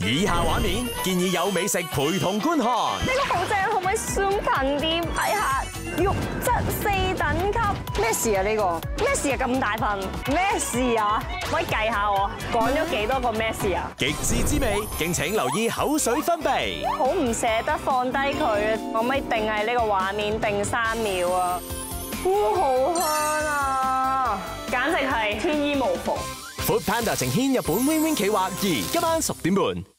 以下畫面建議有美食陪同觀看。 呢個好正，可唔可以 zoom 近啲睇下？肉質4等級，咩事啊？呢個咩事啊？咁大份，咩事啊？可以計下我講咗幾多個咩事啊？ 極致滋味，敬請留意口水分泌。 好唔捨得放低佢，可唔可以定係呢個畫面定3秒啊？哇，好香啊！簡直係天衣無縫。 Food Panda 呈獻日本 Win Win 企劃2，今晚10點半。